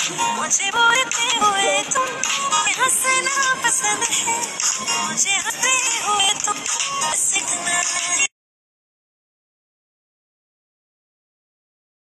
मुझे बोलते हुए तुम हंसना पसंद है, मुझे हंसते हुए तुम हंसना